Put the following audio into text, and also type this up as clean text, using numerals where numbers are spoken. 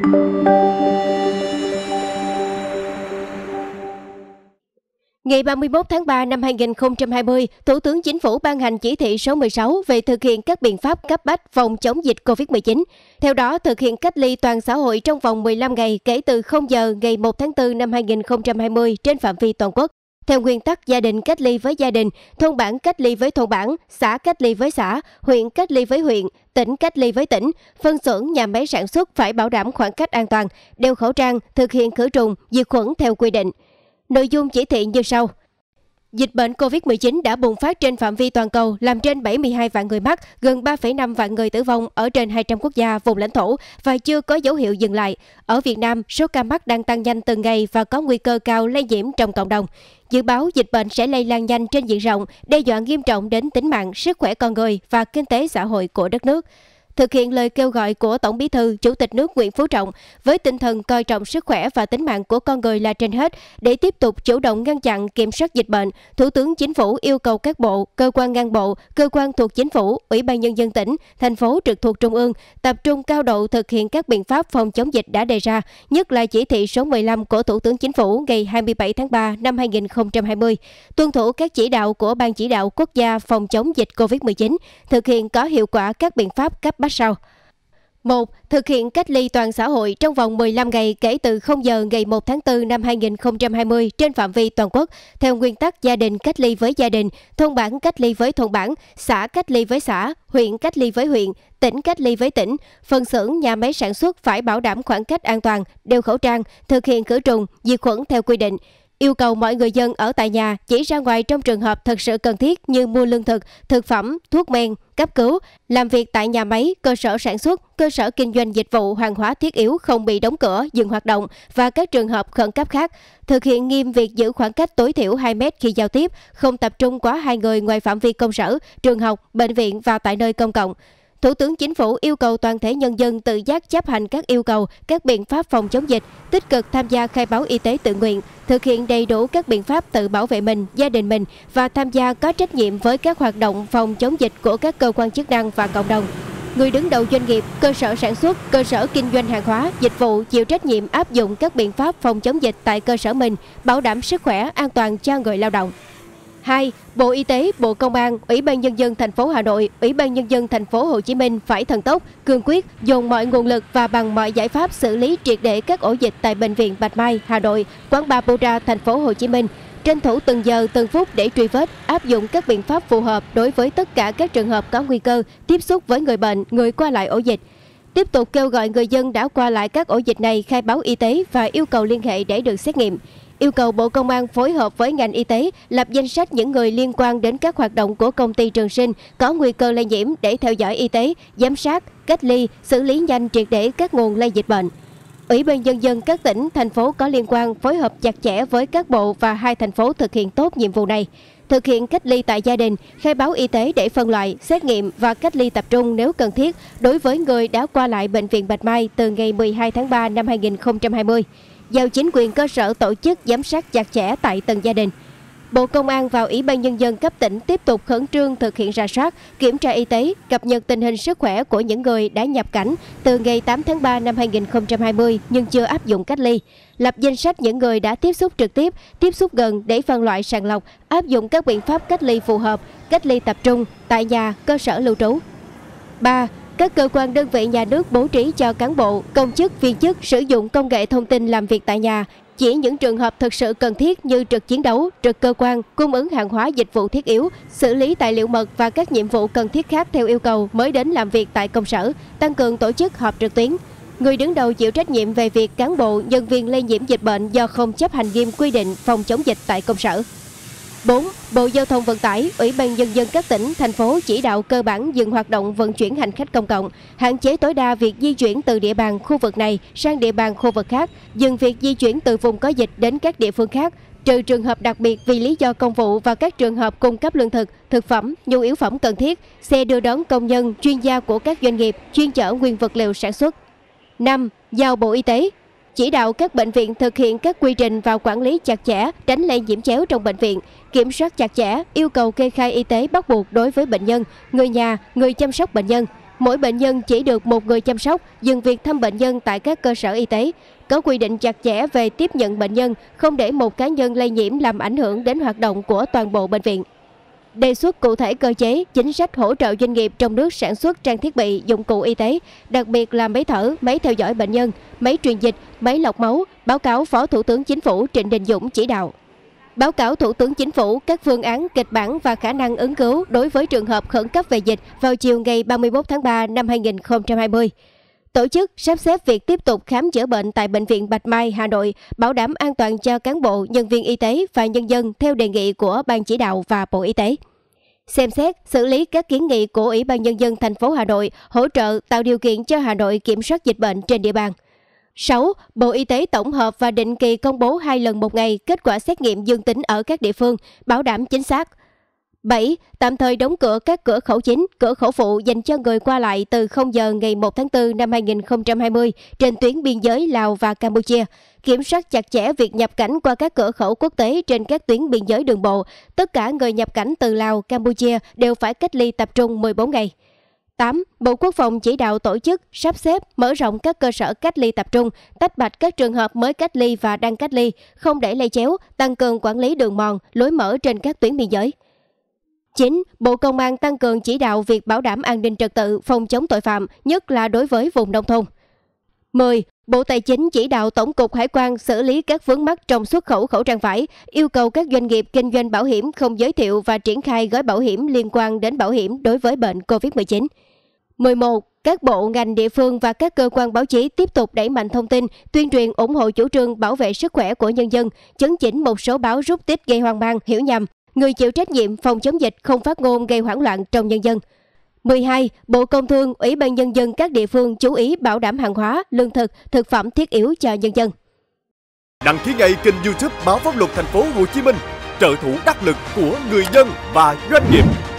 Ngày 31 tháng 3 năm 2020, Thủ tướng Chính phủ ban hành chỉ thị số 16 về thực hiện các biện pháp cấp bách phòng chống dịch COVID-19. Theo đó, thực hiện cách ly toàn xã hội trong vòng 15 ngày kể từ 0 giờ ngày 1 tháng 4 năm 2020 trên phạm vi toàn quốc. Theo nguyên tắc gia đình cách ly với gia đình, thôn bản cách ly với thôn bản, xã cách ly với xã, huyện cách ly với huyện, tỉnh cách ly với tỉnh, phân xưởng, nhà máy sản xuất phải bảo đảm khoảng cách an toàn, đeo khẩu trang, thực hiện khử trùng, diệt khuẩn theo quy định. Nội dung chỉ thị như sau. Dịch bệnh COVID-19 đã bùng phát trên phạm vi toàn cầu, làm trên 72 vạn người mắc, gần 3,5 vạn người tử vong ở trên 200 quốc gia, vùng lãnh thổ và chưa có dấu hiệu dừng lại. Ở Việt Nam, số ca mắc đang tăng nhanh từng ngày và có nguy cơ cao lây nhiễm trong cộng đồng. Dự báo dịch bệnh sẽ lây lan nhanh trên diện rộng, đe dọa nghiêm trọng đến tính mạng, sức khỏe con người và kinh tế xã hội của đất nước. Thực hiện lời kêu gọi của Tổng Bí thư, Chủ tịch nước Nguyễn Phú Trọng với tinh thần coi trọng sức khỏe và tính mạng của con người là trên hết, để tiếp tục chủ động ngăn chặn kiểm soát dịch bệnh, Thủ tướng Chính phủ yêu cầu các bộ, cơ quan ngang bộ, cơ quan thuộc Chính phủ, Ủy ban Nhân dân tỉnh, thành phố trực thuộc Trung ương tập trung cao độ thực hiện các biện pháp phòng chống dịch đã đề ra, nhất là chỉ thị số 15 của Thủ tướng Chính phủ ngày 27 tháng 3 năm 2020, tuân thủ các chỉ đạo của Ban Chỉ đạo Quốc gia phòng chống dịch COVID-19, thực hiện có hiệu quả các biện pháp cấp bách sau. 1. Thực hiện cách ly toàn xã hội trong vòng 15 ngày kể từ 0 giờ ngày 1 tháng 4 năm 2020 trên phạm vi toàn quốc, theo nguyên tắc gia đình cách ly với gia đình, thôn bản cách ly với thôn bản, xã cách ly với xã, huyện cách ly với huyện, tỉnh cách ly với tỉnh, phân xưởng, nhà máy sản xuất phải bảo đảm khoảng cách an toàn, đeo khẩu trang, thực hiện khử trùng, diệt khuẩn theo quy định. Yêu cầu mọi người dân ở tại nhà chỉ ra ngoài trong trường hợp thật sự cần thiết như mua lương thực, thực phẩm, thuốc men, cấp cứu, làm việc tại nhà máy, cơ sở sản xuất, cơ sở kinh doanh dịch vụ hàng hóa thiết yếu không bị đóng cửa, dừng hoạt động và các trường hợp khẩn cấp khác. Thực hiện nghiêm việc giữ khoảng cách tối thiểu 2 mét khi giao tiếp, không tập trung quá 2 người ngoài phạm vi công sở, trường học, bệnh viện và tại nơi công cộng. Thủ tướng Chính phủ yêu cầu toàn thể nhân dân tự giác chấp hành các yêu cầu, các biện pháp phòng chống dịch, tích cực tham gia khai báo y tế tự nguyện, thực hiện đầy đủ các biện pháp tự bảo vệ mình, gia đình mình và tham gia có trách nhiệm với các hoạt động phòng chống dịch của các cơ quan chức năng và cộng đồng. Người đứng đầu doanh nghiệp, cơ sở sản xuất, cơ sở kinh doanh hàng hóa, dịch vụ chịu trách nhiệm áp dụng các biện pháp phòng chống dịch tại cơ sở mình, bảo đảm sức khỏe, an toàn cho người lao động. 2. Bộ Y tế, Bộ Công an, Ủy ban Nhân dân thành phố Hà Nội, Ủy ban Nhân dân thành phố Hồ Chí Minh phải thần tốc, cương quyết, dồn mọi nguồn lực và bằng mọi giải pháp xử lý triệt để các ổ dịch tại bệnh viện Bạch Mai, Hà Nội, quán bar Bora, thành phố Hồ Chí Minh, tranh thủ từng giờ từng phút để truy vết, áp dụng các biện pháp phù hợp đối với tất cả các trường hợp có nguy cơ tiếp xúc với người bệnh, người qua lại ổ dịch. Tiếp tục kêu gọi người dân đã qua lại các ổ dịch này khai báo y tế và yêu cầu liên hệ để được xét nghiệm. Yêu cầu Bộ Công an phối hợp với ngành y tế lập danh sách những người liên quan đến các hoạt động của công ty Trường Sinh có nguy cơ lây nhiễm để theo dõi y tế, giám sát, cách ly, xử lý nhanh triệt để các nguồn lây dịch bệnh. Ủy ban Nhân dân các tỉnh, thành phố có liên quan phối hợp chặt chẽ với các bộ và 2 thành phố thực hiện tốt nhiệm vụ này. Thực hiện cách ly tại gia đình, khai báo y tế để phân loại, xét nghiệm và cách ly tập trung nếu cần thiết đối với người đã qua lại bệnh viện Bạch Mai từ ngày 12 tháng 3 năm 2020. Giao chính quyền cơ sở tổ chức giám sát chặt chẽ tại từng gia đình. Bộ Công an và Ủy ban Nhân dân cấp tỉnh tiếp tục khẩn trương thực hiện rà soát, kiểm tra y tế, cập nhật tình hình sức khỏe của những người đã nhập cảnh từ ngày 8 tháng 3 năm 2020 nhưng chưa áp dụng cách ly. Lập danh sách những người đã tiếp xúc trực tiếp, tiếp xúc gần để phân loại sàng lọc, áp dụng các biện pháp cách ly phù hợp, cách ly tập trung tại nhà, cơ sở lưu trú. 3. Các cơ quan đơn vị nhà nước bố trí cho cán bộ, công chức, viên chức sử dụng công nghệ thông tin làm việc tại nhà, chỉ những trường hợp thực sự cần thiết như trực chiến đấu, trực cơ quan, cung ứng hàng hóa dịch vụ thiết yếu, xử lý tài liệu mật và các nhiệm vụ cần thiết khác theo yêu cầu mới đến làm việc tại công sở, tăng cường tổ chức họp trực tuyến. Người đứng đầu chịu trách nhiệm về việc cán bộ, nhân viên lây nhiễm dịch bệnh do không chấp hành nghiêm quy định phòng chống dịch tại công sở. 4. Bộ Giao thông Vận tải, Ủy ban Nhân dân các tỉnh, thành phố chỉ đạo cơ bản dừng hoạt động vận chuyển hành khách công cộng, hạn chế tối đa việc di chuyển từ địa bàn khu vực này sang địa bàn khu vực khác, dừng việc di chuyển từ vùng có dịch đến các địa phương khác, trừ trường hợp đặc biệt vì lý do công vụ và các trường hợp cung cấp lương thực, thực phẩm, nhu yếu phẩm cần thiết, xe đưa đón công nhân, chuyên gia của các doanh nghiệp chuyên chở nguyên vật liệu sản xuất. 5. Giao Bộ Y tế chỉ đạo các bệnh viện thực hiện các quy trình và quản lý chặt chẽ, tránh lây nhiễm chéo trong bệnh viện, kiểm soát chặt chẽ, yêu cầu kê khai y tế bắt buộc đối với bệnh nhân, người nhà, người chăm sóc bệnh nhân, Mỗi bệnh nhân chỉ được một người chăm sóc, dừng việc thăm bệnh nhân tại các cơ sở y tế. Có quy định chặt chẽ về tiếp nhận bệnh nhân, không để một cá nhân lây nhiễm làm ảnh hưởng đến hoạt động của toàn bộ bệnh viện. Đề xuất cụ thể cơ chế, chính sách hỗ trợ doanh nghiệp trong nước sản xuất trang thiết bị, dụng cụ y tế, đặc biệt là máy thở, máy theo dõi bệnh nhân, máy truyền dịch, máy lọc máu, báo cáo Phó Thủ tướng Chính phủ Trịnh Đình Dũng chỉ đạo. Báo cáo Thủ tướng Chính phủ các phương án, kịch bản và khả năng ứng cứu đối với trường hợp khẩn cấp về dịch vào chiều ngày 31 tháng 3 năm 2020. Tổ chức sắp xếp việc tiếp tục khám chữa bệnh tại Bệnh viện Bạch Mai, Hà Nội, bảo đảm an toàn cho cán bộ, nhân viên y tế và nhân dân theo đề nghị của Ban Chỉ đạo và Bộ Y tế. Xem xét, xử lý các kiến nghị của Ủy ban Nhân dân thành phố Hà Nội, hỗ trợ tạo điều kiện cho Hà Nội kiểm soát dịch bệnh trên địa bàn. 6. Bộ Y tế tổng hợp và định kỳ công bố 2 lần một ngày kết quả xét nghiệm dương tính ở các địa phương, bảo đảm chính xác. 7. Tạm thời đóng cửa các cửa khẩu chính, cửa khẩu phụ dành cho người qua lại từ 0 giờ ngày 1 tháng 4 năm 2020 trên tuyến biên giới Lào và Campuchia. Kiểm soát chặt chẽ việc nhập cảnh qua các cửa khẩu quốc tế trên các tuyến biên giới đường bộ. Tất cả người nhập cảnh từ Lào, Campuchia đều phải cách ly tập trung 14 ngày. 8. Bộ Quốc phòng chỉ đạo tổ chức, sắp xếp, mở rộng các cơ sở cách ly tập trung, tách bạch các trường hợp mới cách ly và đang cách ly, không để lây chéo, tăng cường quản lý đường mòn, lối mở trên các tuyến biên giới. 9. Bộ Công an tăng cường chỉ đạo việc bảo đảm an ninh trật tự, phòng chống tội phạm, nhất là đối với vùng nông thôn. 10. Bộ Tài chính chỉ đạo Tổng cục Hải quan xử lý các vướng mắc trong xuất khẩu khẩu trang vải, yêu cầu các doanh nghiệp kinh doanh bảo hiểm không giới thiệu và triển khai gói bảo hiểm liên quan đến bảo hiểm đối với bệnh COVID-19. 11. Các bộ, ngành, địa phương và các cơ quan báo chí tiếp tục đẩy mạnh thông tin, tuyên truyền ủng hộ chủ trương bảo vệ sức khỏe của nhân dân, chấn chỉnh một số báo rút tít gây hoang mang, hiểu nhầm. Người chịu trách nhiệm phòng chống dịch không phát ngôn gây hoảng loạn trong nhân dân. 12. Bộ Công Thương, Ủy ban Nhân dân các địa phương chú ý bảo đảm hàng hóa, lương thực, thực phẩm thiết yếu cho nhân dân. Đăng ký ngay kênh YouTube Báo Pháp Luật Thành phố Hồ Chí Minh, trợ thủ đắc lực của người dân và doanh nghiệp.